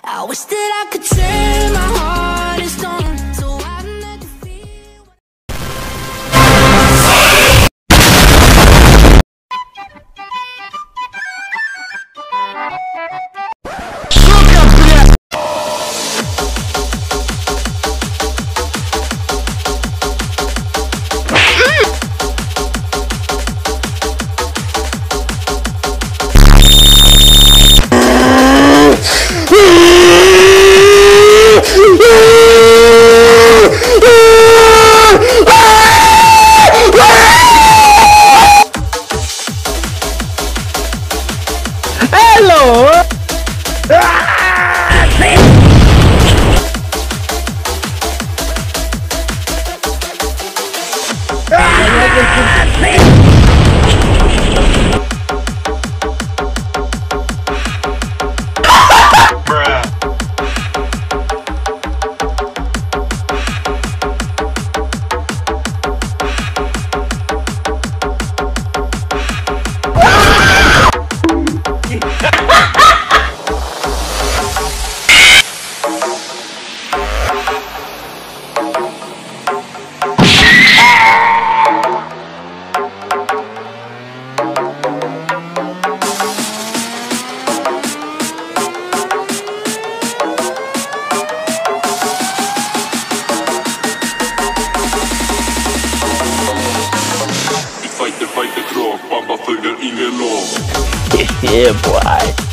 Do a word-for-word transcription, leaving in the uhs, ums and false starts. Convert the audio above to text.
I wish that I could turn my heart to stone, so I never feel. Hello. Fighter, fighter, krak, bamba följer ingen lag. Yeah, boy.